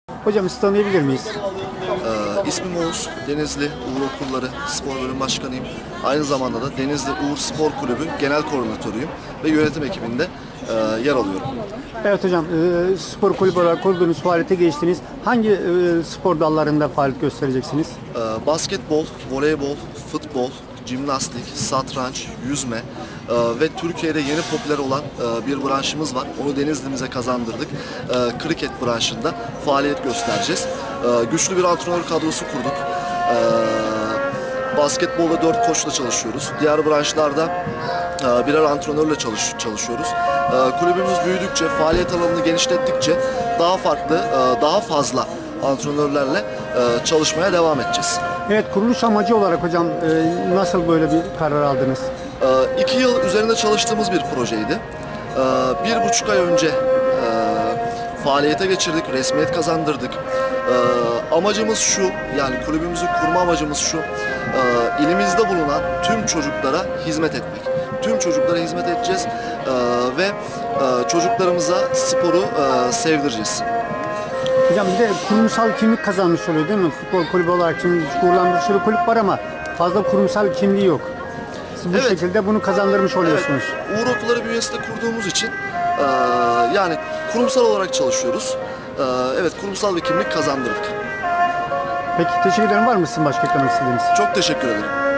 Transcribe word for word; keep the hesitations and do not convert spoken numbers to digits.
Hocam sizi tanıyabilir miyiz? Ee, ismim Oğuz, Denizli Uğur Okulları Spor Bölüm Başkanıyım. Aynı zamanda da Denizli Uğur Spor Kulübü Genel Koordinatörüyüm ve yönetim ekibinde e, yer alıyorum. Evet hocam, e, spor kulübü olarak kurduğunuz, faaliyete geçtiniz. Hangi e, spor dallarında faaliyet göstereceksiniz? Ee, basketbol, voleybol, futbol, jimnastik, satranç, yüzme e, ve Türkiye'de yeni popüler olan e, bir branşımız var. Onu Denizli'mize kazandırdık. E, kriket branşında faaliyet göstereceğiz. E, güçlü bir antrenör kadrosu kurduk. E, basketbolda dört koçla çalışıyoruz. Diğer branşlarda e, birer antrenörle çalış, çalışıyoruz. E, kulübümüz büyüdükçe, faaliyet alanını genişlettikçe daha farklı, e, daha fazla antrenörlerle e, çalışmaya devam edeceğiz. Evet, kuruluş amacı olarak hocam e, nasıl böyle bir karar aldınız? E, iki yıl üzerinde çalıştığımız bir projeydi. E, bir buçuk ay önce e, faaliyete geçirdik, resmiyet kazandırdık. E, amacımız şu, yani kulübümüzü kurma amacımız şu, e, ilimizde bulunan tüm çocuklara hizmet etmek. Tüm çocuklara hizmet edeceğiz e, ve e, çocuklarımıza sporu e, sevdireceğiz. Hocam bir de kurumsal kimlik kazanmış oluyor değil mi? Futbol kulübü olarak şimdi kurulan bir sürü kulüp var ama fazla kurumsal kimliği yok. Siz bu Evet. şekilde bunu kazandırmış oluyorsunuz. Evet, Uğur Okulları bünyesinde kurduğumuz için e, yani kurumsal olarak çalışıyoruz. E, evet, kurumsal bir kimlik kazandırdık. Peki teşekkür ederim. Var mı sizin başka eklemek istediğiniz? Çok teşekkür ederim.